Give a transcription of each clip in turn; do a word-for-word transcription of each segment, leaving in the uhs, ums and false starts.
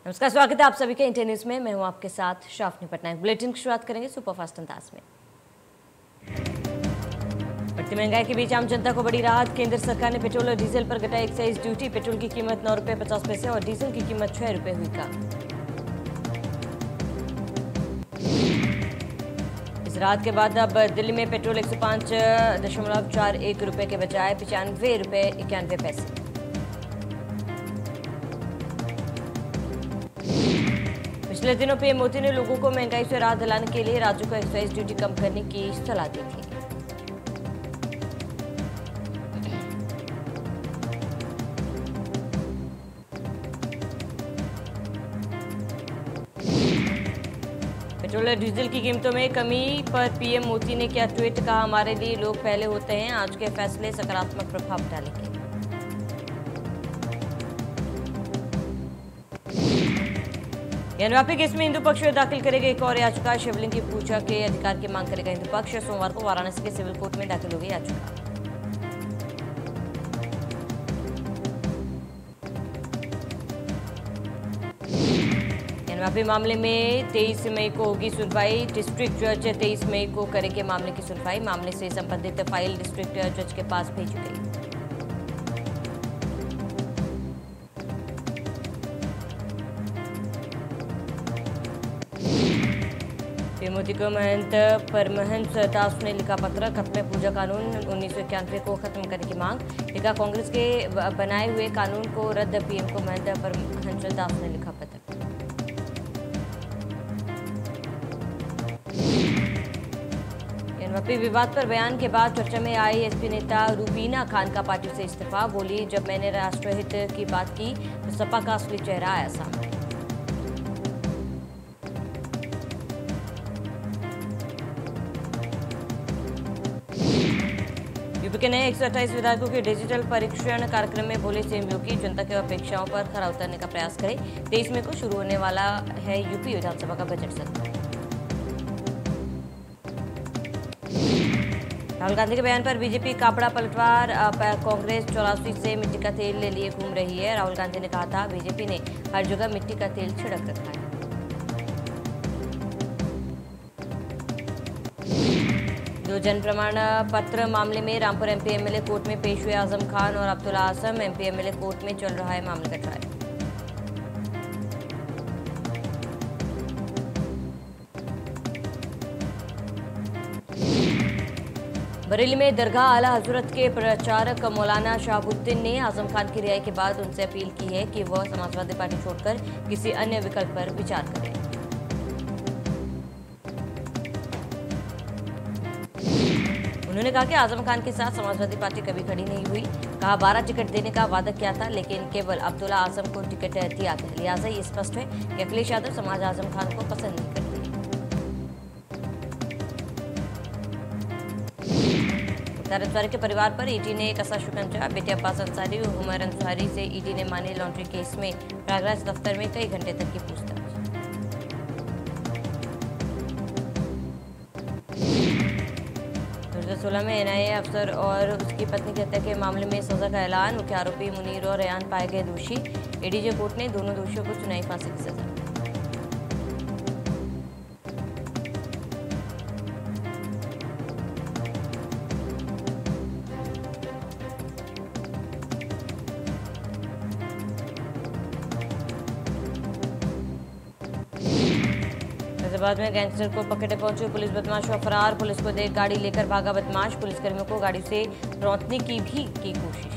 नमस्कार, स्वागत है आप सभी के इंडिया न्यूज में। मैं हूं आपके साथ शाफनी पटनायक। बुलेटिन की शुरुआत करेंगे सुपरफास्ट अंदाज में। बढ़ती महंगाई के बीच आम जनता को बड़ी राहत। केंद्र सरकार ने पेट्रोल और डीजल पर घटाई एक्साइज ड्यूटी। पेट्रोल की कीमत नौ रुपये पचास पैसे और डीजल की कीमत छह रुपये हुई कम। इस राहत के बाद अब दिल्ली में पेट्रोल एक सौ पाँच दशमलव चार एक रुपये के बजाय पचानवे रुपये इक्यानवे पैसे। पिछले दिनों पीएम मोदी ने लोगों को महंगाई से राहत दिलाने के लिए राज्यों को एक्साइज ड्यूटी कम करने की सलाह दी थी। पेट्रोल और डीजल की कीमतों में कमी पर पीएम मोदी ने किया ट्वीट। कहा, हमारे लिए लोग पहले होते हैं। आज के फैसले सकारात्मक प्रभाव डालेंगे। ज्ञानवापी केस में हिंदू पक्ष दाखिल करेगा एक और याचिका। शिवलिंग की पूजा के अधिकार की मांग करेगा हिंदू पक्ष। सोमवार को वाराणसी के सिविल कोर्ट में दाखिल होगी याचिका। ज्ञानवापी मामले में तेईस मई को होगी सुनवाई। डिस्ट्रिक्ट जज तेईस मई को करेंगे मामले की सुनवाई। मामले से संबंधित फाइल डिस्ट्रिक्ट जज के पास भेजी गई। पीएम मोदी को महंत परमहंस दास ने लिखा पत्र। खत्म पूजा कानून उन्नीस सौ इक्यानवे को खत्म करने की मांग। लिखा, कांग्रेस के बनाए हुए कानून को रद्द। पीएम को महंत परमहंस दास ने लिखा पत्र। ज्ञानवापी विवाद पर बयान के बाद चर्चा में आई एसपी नेता रूबीना खान का पार्टी से इस्तीफा। बोली, जब मैंने राष्ट्रहित की बात की तो सपा का असली चेहरा आया सामने। यूपी के नए एक सौ अट्ठाईस विधायकों के डिजिटल परीक्षण कार्यक्रम में बोले सीएम योगी, जनता की अपेक्षाओं पर खरा उतरने का प्रयास करें। तेईस मई को शुरू होने वाला है यूपी विधानसभा का बजट सत्र। राहुल गांधी के बयान पर बीजेपी कापड़ा पलटवार। कांग्रेस चौरासी से मिट्टी का तेल ले लिए घूम रही है। राहुल गांधी ने कहा था, बीजेपी ने हर जगह मिट्टी का तेल छिड़क रखा है। दो जन प्रमाण पत्र मामले में रामपुर एमपी एमएलए कोर्ट में पेश हुए आजम खान और Abdullah Azam. MP MLA court में चल रहा है मामले का ट्रायल। बरेली में दरगाह आला हजरत के प्रचारक मौलाना शहाबुद्दीन ने आजम खान की रिहाई के बाद उनसे अपील की है कि वह समाजवादी पार्टी छोड़कर किसी अन्य विकल्प पर विचार करें। उन्होंने कहा कि आजम खान के साथ समाजवादी पार्टी कभी खड़ी नहीं हुई। कहा, बारह टिकट देने का वादा किया था, लेकिन केवल अब्दुल्ला आजम को टिकट दिया था। लिहाजा ये स्पष्ट है कि अखिलेश यादव समाज आजम खान को पसंद नहीं करती। मुख्तार अंसारी के परिवार पर ईडी ने कसा शिकंजा। बेटे अब्बास अंसारी और उमर अंसारी से ईडी ने मनी लॉन्ड्री केस में प्रयागराज दफ्तर में कई घंटे तक की पूछताछ। दो हज़ार सोलह में एनआईए अफसर और उसकी पत्नी की हत्या के मामले में सजा का ऐलान। मुख्य आरोपी मुनीर और रेयान पाए गए दोषी। एडीजे कोर्ट ने दोनों दोषियों को सुनाई फांसी की सजा। फैजाबाद में गैंगस्टर को पकड़े पहुंचे पुलिस। बदमाश हुआ फरार। पुलिस को देख गाड़ी लेकर भागा बदमाश। पुलिसकर्मियों को गाड़ी से रौंदने की भी की कोशिश।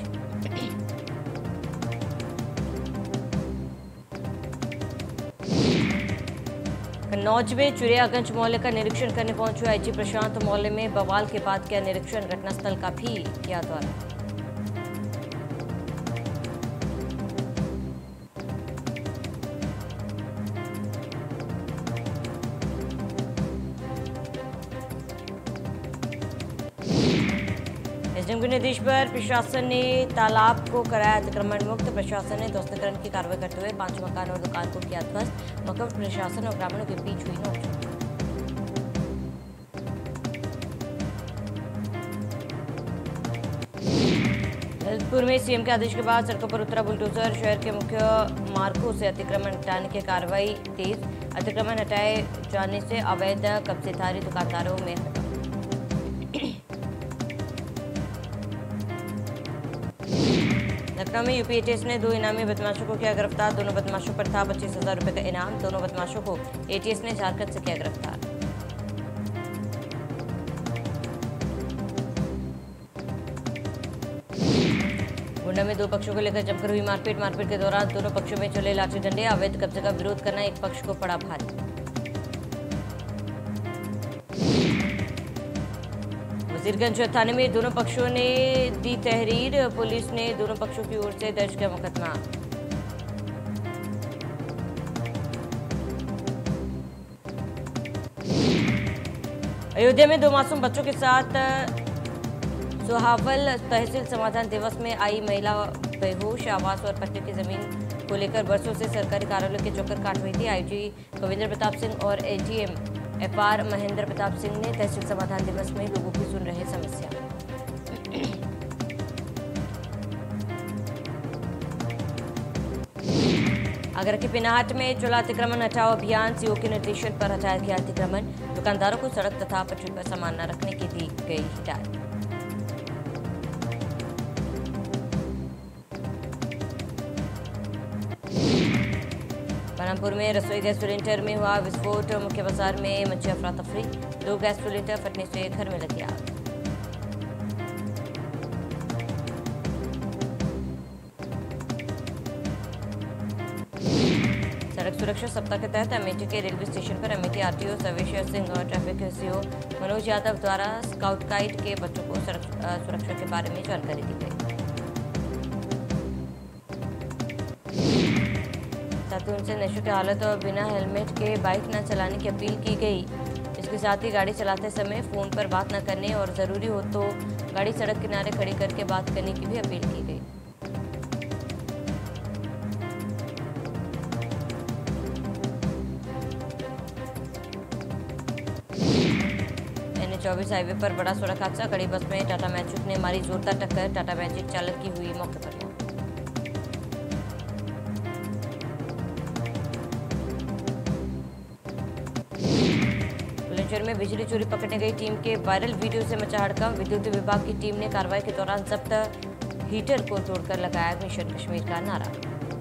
कन्नौज में चुरियागंज मोहल्ले का निरीक्षण करने पहुंचे आईजी प्रशांत। मोहल्ले में बवाल के बाद किया निरीक्षण। घटनास्थल का भी किया दौरा। एसडीएम के निर्देश पर प्रशासन ने तालाब को कराया अतिक्रमण मुक्त। प्रशासन ने ध्वस्तकरण की कार्रवाई करते हुए पांच मकान और दुकान को किया ध्वस्त। मौके पर प्रशासन और ग्रामीणों के बीच हुई नोकझोंक। ललितपुर में सीएम के आदेश के बाद सड़कों पर उतरा बुलडोजर। शहर के मुख्य मार्गों से अतिक्रमण हटाने की कार्रवाई तेज। अतिक्रमण हटाए जाने से अवैध कब्जेदारी दुकानदारों में हड़कंप। लखनऊ में यूपी एटीएस ने दो इनामी बदमाशों को किया गिरफ्तार। दोनों बदमाशों पर था पच्चीस हजार रुपए का इनाम। दोनों बदमाशों को एटीएस ने झारखंड से किया गिरफ्तार। गोंडा में दो पक्षों को लेकर जमकर हुई मारपीट। मारपीट के दौरान दोनों पक्षों में चले लाठी डंडे। अवैध कब्जे का विरोध करना एक पक्ष को पड़ा भारी। वजीरगंज थाने में दोनों पक्षों ने दी तहरीर। पुलिस ने दोनों पक्षों की ओर से दर्ज किया मुकदमा। अयोध्या में दो मासूम बच्चों के साथ सोहावल तहसील समाधान दिवस में आई महिला बेहोश। आवास और पट्टे की जमीन को लेकर बरसों से सरकारी कार्यालयों के चक्कर काट रही थी। आईजी कविंद्र प्रताप सिंह और एजीएम एफआर महेंद्र प्रताप सिंह ने तहसील समाधान दिवस में लोगों की सुन रहे समस्या। आगरा के पिनाहट में चला अतिक्रमण हटाओ अभियान। सीओ के निर्देशन पर हटाया गया अतिक्रमण। दुकानदारों को सड़क तथा पटरी पर सामान न रखने की दी गई हिदायत। बलरामपुर में रसोई गैस सिलेंडर में हुआ विस्फोट। मुख्य बाजार में मची अफरा तफरी। दो गैस सिलेंडर फटने से घर में लगी आग। सड़क सुरक्षा सप्ताह के तहत अमेठी के रेलवे स्टेशन पर अमेठी आरटीओ सर्वेश्वर सिंह और ट्रैफिक सीओ मनोज यादव द्वारा स्काउट गाइड के बच्चों को सड़क सुरक्षा के बारे में जानकारी दी गई। साथ ही उनसे नशे की हालत और बिना हेलमेट के बाइक न चलाने की अपील की गई। इसके साथ ही गाड़ी चलाते समय फोन पर बात न करने और जरूरी हो तो गाड़ी सड़क किनारे खड़ी करके बात करने की भी अपील की गई। एन एच चौबीस हाईवे पर बड़ा सड़क हादसा। खड़ी बस में टाटा मैजिक ने मारी जोरदार टक्कर। टाटा मैजिक चालक की हुई मौके पर मौत। बुलंदशहर में बिजली चोरी पकड़ने गई टीम के वायरल वीडियो से मचा हड़कंप। विद्युत विभाग की टीम ने कार्रवाई के दौरान जब्त हीटर को तोड़कर लगाया मिशन कश्मीर का नारा।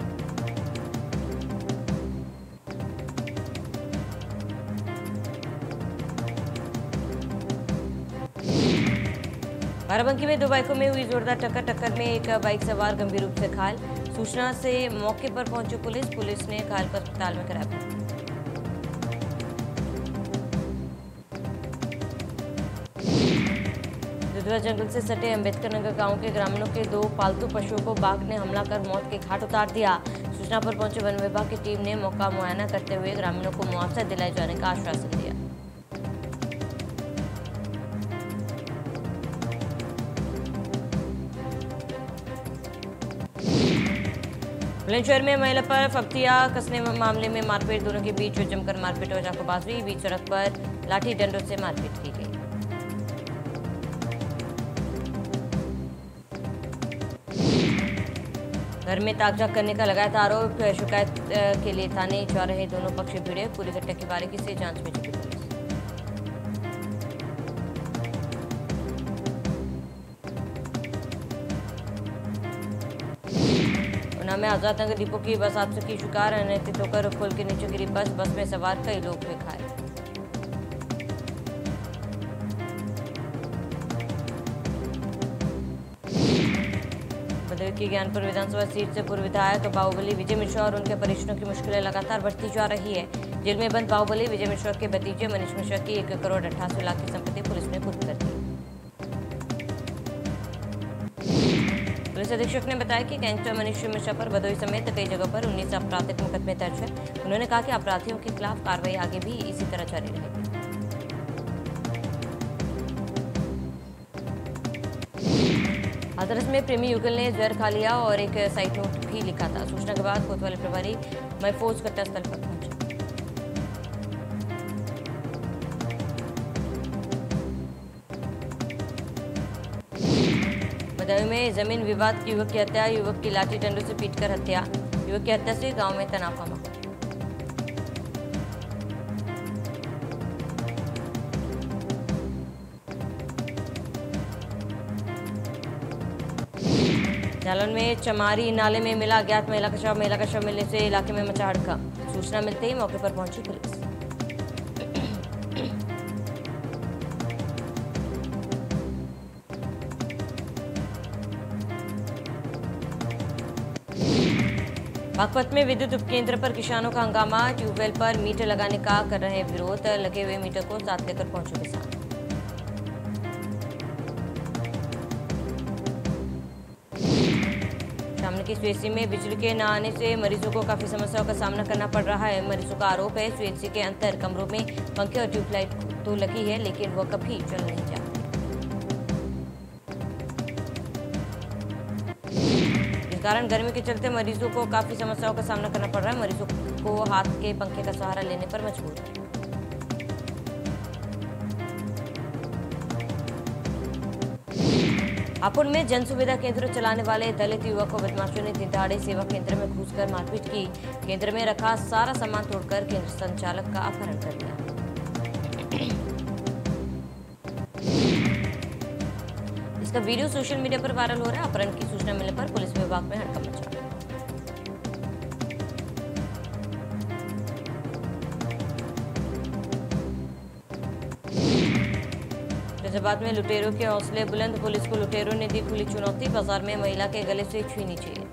बाराबंकी में दो बाइकों में हुई जोरदार टक्कर। टक्कर में एक बाइक सवार गंभीर रूप से घायल। सूचना से मौके पर पहुंची पुलिस पुलिस ने घायल को अस्पताल में कराया भर्ती। दुधवा जंगल से सटे अम्बेडकर नगर गांव के ग्रामीणों के दो पालतू पशुओं को बाघ ने हमला कर मौत के घाट उतार दिया। सूचना पर पहुंचे वन विभाग की टीम ने मौका मुआयना करते हुए ग्रामीणों को मुआवजा दिलाए जाने का आश्वासन दिया। बुलंदशहर में महिला पर फप्तिया कसने मामले में मारपीट। दोनों के बीच जमकर मारपीट और चाकूबाजी। बीच सड़क पर लाठी डंडों से मारपीट की गई। घर में ताकझाक करने का लगाया था आरोप। शिकायत के लिए थाने जा रहे दोनों पक्ष भिड़े। पूरी घटना की बारीकी से जांच में जुटी पुलिस। उन्नाव में आजाद नगर डिपो की बस हादसे की शिकार। अनियंत्रित होकर पुल के नीचे गिरी बस। बस में सवार कई लोग हुए घायल। बदर की ज्ञानपुर विधानसभा सीट से पूर्व विधायक बाहुबली विजय मिश्रा और उनके परिजनों की मुश्किलें लगातार बढ़ती जा रही है। जेल में बंद बाहुबली विजय मिश्रा के भतीजे मनीष मिश्रा की एक करोड़ अट्ठासी लाख की संपत्ति पुलिस ने कुर्क कर दी। पुलिस अधीक्षक ने बताया कि गैंगस्टर मनीष मिश्रा पर भदोही समेत कई जगहों पर उन्नीस आपराधिक मुकदमे दर्ज है। उन्होंने कहा कि अपराधियों के खिलाफ कार्रवाई आगे भी इसी तरह जारी रहेगी। हाथरस में प्रेमी युगल ने जहर खा लिया और एक साइड नोट भी लिखा था। सूचना के बाद कोतवाली प्रभारी महफूज घटनास्थल पर पहुंचे। जदयू में जमीन विवाद की युवक की हत्या, युवक की लाठी डंडों से पीटकर हत्या। युवक की हत्या से गांव में तनाव का माहौल। जालौन में चमारी नाले में मिला अज्ञात महिला का शव। महिला का शव मिलने से इलाके में मचा हड़कंप। सूचना मिलते ही मौके पर पहुंची पुलिस। बागपत में विद्युत उपकेंद्र पर किसानों का हंगामा। ट्यूबवेल पर मीटर लगाने का कर रहे हैं विरोध। लगे हुए मीटर को साथ लेकर पहुंचे किसान। सामने की सीएचसी में बिजली के न आने से मरीजों को काफी समस्याओं का सामना करना पड़ रहा है। मरीजों का आरोप है सीएचसी के अंदर कमरों में पंखे और ट्यूबलाइट तो लगी है, लेकिन वह कभी चल नहीं जाती। इस कारण गर्मी के चलते मरीजों को काफी समस्याओं का सामना करना पड़ रहा है। मरीजों को हाथ के पंखे का सहारा लेने पर मजबूर है। हापुड़ में जन सुविधा केंद्र चलाने वाले दलित युवक को बदमाशों ने दिनदहाड़े सेवा केंद्र में घुसकर मारपीट की। केंद्र में रखा सारा सामान तोड़कर केंद्र संचालक का अपहरण कर लिया। इसका वीडियो सोशल मीडिया पर वायरल हो रहा है। अपहरण की सूचना मिलने पर पुलिस विभाग में हड़कंप मचा। फैजाबाद में लुटेरों के हौसले बुलंद। पुलिस को लुटेरों ने दी खुली चुनौती। बाजार में महिला के गले से छीनी चाहिए।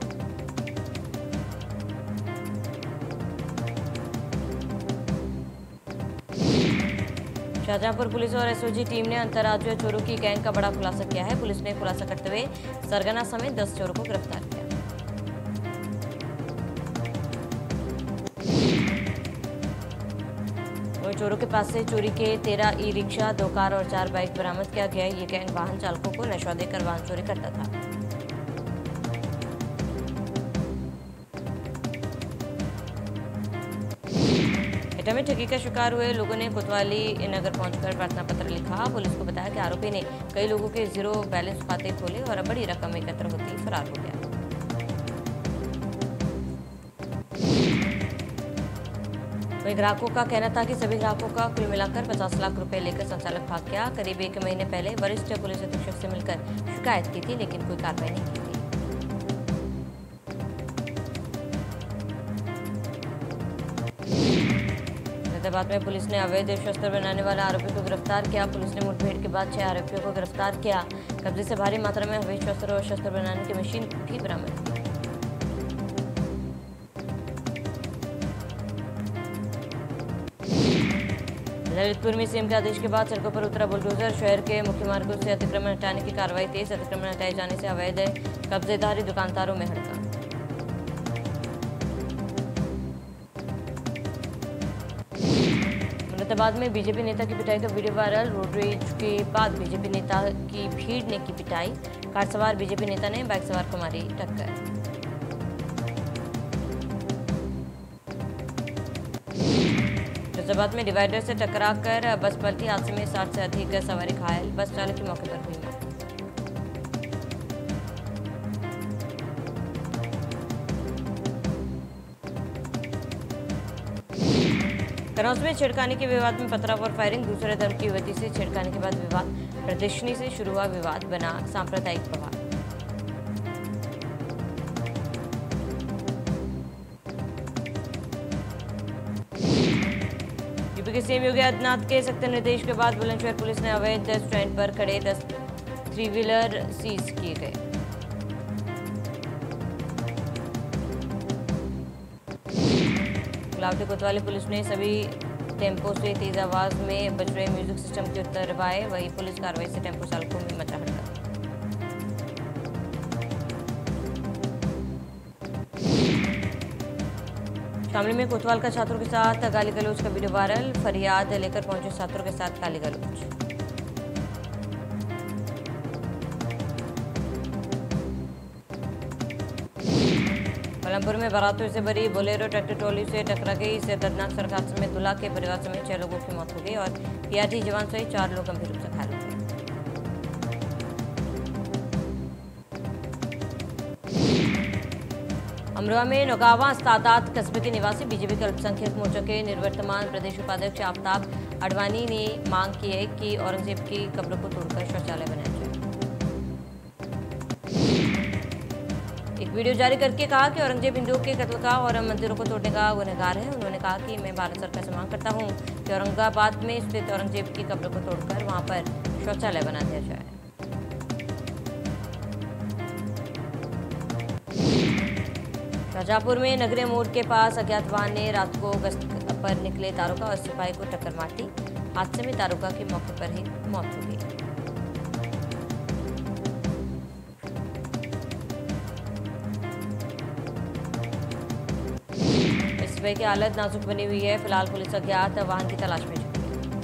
शाहजहांपुर पुलिस और एसओजी टीम ने अंतर्राज्यीय चोरों की गैंग का बड़ा खुलासा किया है। पुलिस ने खुलासा करते हुए सरगना समेत दस चोरों को गिरफ्तार किया। चोरों के पास से चोरी के तेरह ई रिक्शा, दो कार और चार बाइक बरामद किया गया। ये गैंग वाहन चालकों को नशा देकर वाहन चोरी करता था। एटा में ठगी का शिकार हुए लोगों ने कोतवाली नगर पहुंचकर प्रार्थना पत्र लिखा। पुलिस को बताया कि आरोपी ने कई लोगों के जीरो बैलेंस खाते खोले और बड़ी रकम एकत्र होती फरार हो गया। वहीं ग्राहकों का कहना था कि सभी ग्राहकों का कुल मिलाकर पचास लाख रुपए लेकर संचालक भाग गया। करीब एक महीने पहले वरिष्ठ पुलिस अधीक्षक से मिलकर शिकायत की थी, लेकिन कोई कार्रवाई नहीं की गई। फैजाबाद में पुलिस ने अवैध शस्त्र बनाने वाला आरोपी को गिरफ्तार किया। पुलिस ने मुठभेड़ के बाद छह आरोपियों को गिरफ्तार किया। कब्जे से भारी मात्रा में अवैध शस्त्र और शस्त्र बनाने की मशीन भी बरामद की। ललितपुर में सीएम के आदेश के बाद सड़कों पर उतरा बुलडोजर। शहर के मुख्य मार्गों से अतिक्रमण हटाने की कार्रवाई तेज। अतिक्रमण हटाए जाने से अवैध कब्जेदारी दुकानदारों में हड़कंप। मुरादाबाद में बीजेपी नेता की पिटाई का वीडियो वायरल। रोड रेज के बाद बीजेपी नेता की भीड़ ने की पिटाई। कार सवार बीजेपी नेता ने बाइक सवार को मारी टक्कर। फैजाबाद में डिवाइडर से टकराकर बस पलटी। हादसे में साठ से अधिक सवारी घायल। बस चालक की मौके पर हुई मौत। कनौज में छेड़खानी के विवाद में पथराव और फायरिंग। दूसरे धर्म की युवती से छेड़खानी के बाद विवाद। प्रदर्शनी से शुरू हुआ विवाद, बना सांप्रदायिक बवाल। यूपी के सीएम योगी आदित्यनाथ के सख्त निर्देश के बाद बुलंदशहर पुलिस ने अवैध स्टैंड पर खड़े दस थ्री व्हीलर सीज किए गए। गुलावटी कोतवाली पुलिस ने सभी टेम्पो से तेज आवाज में बज रहे म्यूजिक सिस्टम के उतरवाए। वही पुलिस कार्रवाई से टेम्पो चालकों में मचा हड़कंप। शामली में कोतवाल का छात्रों के साथ गाली गलौज का वीडियो वायरल। फरियाद लेकर पहुंचे छात्रों के साथ गाली गलौज। मलमपुर में बारातियों से भरी बोलेरो ट्रैक्टर ट्रॉली से टकरा गई। इससे दर्दनाक सड़क हादसे में दूल्हा के परिवार समेत छह लोगों की मौत हो गई और पीआरटी जवान सहित चार लोग गंभीर रूप से घायल हो गए। अमरोहा में नौगावा सादात कस्बे के निवासी बीजेपी के अल्पसंख्यक मोर्चा के निवर्तमान प्रदेश उपाध्यक्ष आफ्ताब अडवाणी ने मांग की है कि औरंगजेब की कब्र को तोड़कर शौचालय बनाया जाए। एक वीडियो जारी करके कहा कि औरंगजेब हिंदुओं के कत्ल का और मंदिरों को तोड़ने का गुनहगार है। उन्होंने कहा कि मैं भारत सरकार से मांग करता हूं कि औरंगाबाद में स्थित औरंगजेब की कब्र को तोड़कर वहां पर शौचालय बना दिया जाए। शाहजहांपुर में नगरे मोड़ के पास अज्ञात वाहन ने रात को गश्त पर निकले दारोगा और सिपाही को टक्कर मार दी। हादसे में दारोगा की मौके पर ही मौत हो गई। सिपाही की हालत नाजुक बनी हुई है। फिलहाल पुलिस अज्ञात वाहन की तलाश में जुटी है।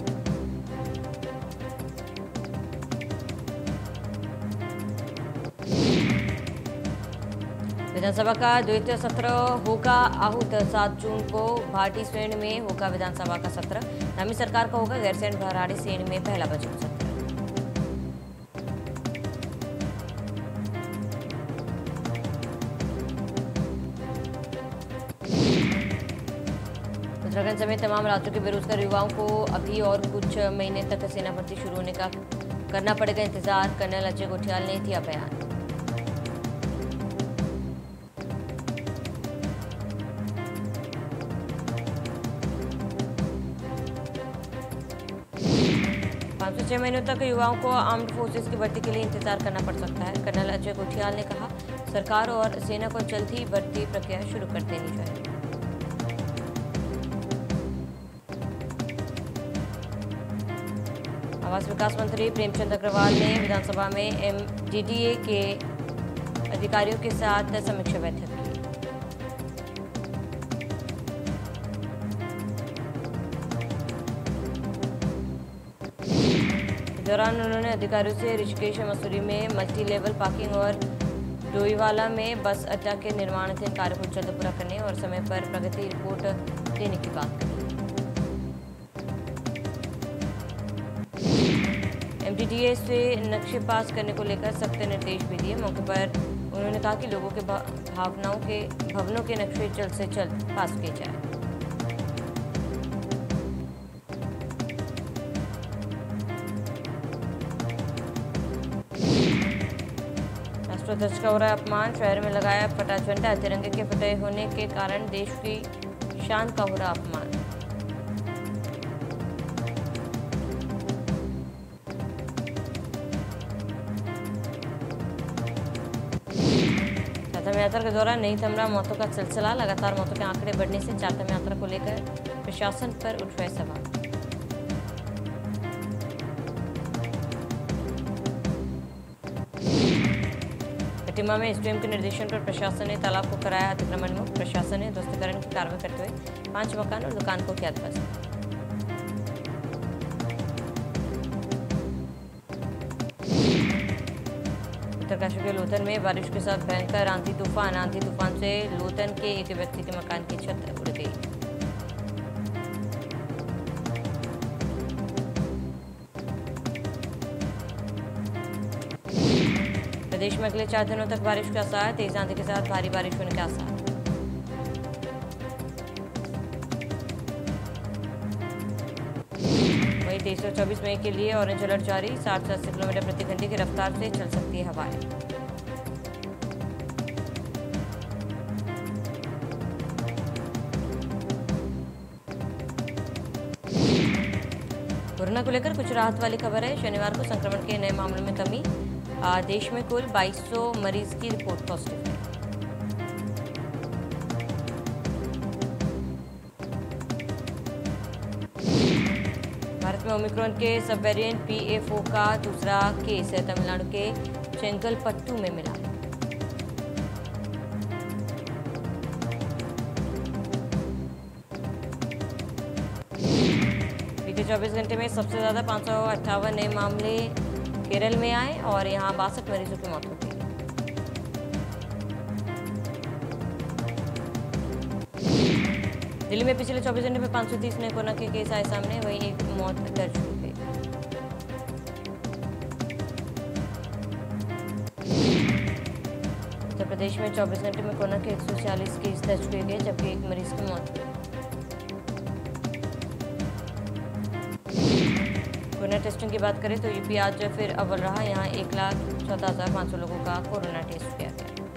विधानसभा का द्वितीय सत्र होगा आहूत। सात जून को भाटी श्रेणी में होगा विधानसभा का सत्र। नवी सरकार का होगा गैरसैंण भराड़ी श्रेणी में पहला बजट सत्र। उत्तराखंड समेत तमाम राज्यों के बेरोजगार युवाओं को अभी और कुछ महीने तक सेना भर्ती शुरू होने का करना पड़ेगा इंतजार। कर्नल अजय गोठियाल ने दिया बयान। पाँच से छह महीनों तक युवाओं को आर्म्ड फोर्सेस की भर्ती के लिए इंतजार करना पड़ सकता है। कर्नल अजय गोठियाल ने कहा, सरकार और सेना को जल्द ही भर्ती प्रक्रिया शुरू कर देनी चाहिए। आवास विकास मंत्री प्रेमचंद अग्रवाल ने विधानसभा में एमडीडीए के अधिकारियों के साथ समीक्षा बैठक की। इस दौरान उन्होंने अधिकारियों से ऋषिकेश मसूरी में मल्टी लेवल पार्किंग और डोईवाला में बस अड्डा के निर्माणाधीन कार्य को जल्द पूरा करने और समय पर प्रगति रिपोर्ट देने की बात कही। एमडीडीए से नक्शे पास करने को लेकर सख्त निर्देश भी दिए। मौके पर उन्होंने कहा कि लोगों के भावनाओं के भवनों के नक्शे जल्द से जल्द पास किए जाए। राष्ट्रध्वज का हो रहा अपमान। शहर में लगाया फटा झंडा। तिरंगे के फटे होने के कारण देश की शान का हो रहा अपमान। चारधाम यात्रा के दौरान नहीं थम रहा मौतों का सिलसिला। लगातार मौतों के आंकड़े बढ़ने से चारधाम यात्रा को लेकर प्रशासन पर उठ रहे सवाल। कटिमा में एसडीएम के निर्देशन पर प्रशासन ने तालाब को कराया अतिक्रमण मुक्त। प्रशासन ने ध्वस्तीकरण की कार्रवाई करते हुए पांच मकान और दुकान को किया ध्वस्त। उत्तरकाशी के लोथन में बारिश के साथ भयंकर आंधी तूफान। आंधी तूफान से लोथन के एक व्यक्ति के मकान की छत उड़ गई। प्रदेश में अगले चार दिनों तक बारिश के आसार। तेज आंधी के साथ भारी बारिश होने के आसार। वहीं तेईस और चौबीस मई के लिए ऑरेंज अलर्ट जारी। साठ से अस्सी किलोमीटर प्रति घंटे की रफ्तार से चल सकती है हवाएं। कोरोना को लेकर कुछ राहत वाली खबर है। शनिवार को संक्रमण के नए मामलों में कमी। देश में कुल बाईस सौ मरीज की रिपोर्ट पॉजिटिव है। भारत में ओमिक्रॉन के सब वेरिएंट पी ए फोर का दूसरा केस तमिलनाडु के चेंगलपट्टू में मिला। बीते चौबीस घंटे में सबसे ज्यादा पाँच सौ अट्ठावन नए मामले केरल में आए और यहां बासठ मरीजों की मौत हो गई। दिल्ली में पिछले चौबीस घंटे में पाँच सौ तीस नए कोरोना के केस आए सामने। वहीं एक मौत दर्ज हुई गई। उत्तर प्रदेश प्रदेश में चौबीस घंटे में कोरोना के एक सौ छियालीस केस दर्ज किए गए, जबकि एक मरीज की मौत हुई। कोरोना टेस्टिंग की बात करें तो यूपी आज फिर अव्वल रहा। यहाँ एक लाख चौदह हज़ार पाँच सौ लोगों का कोरोना टेस्ट किया गया।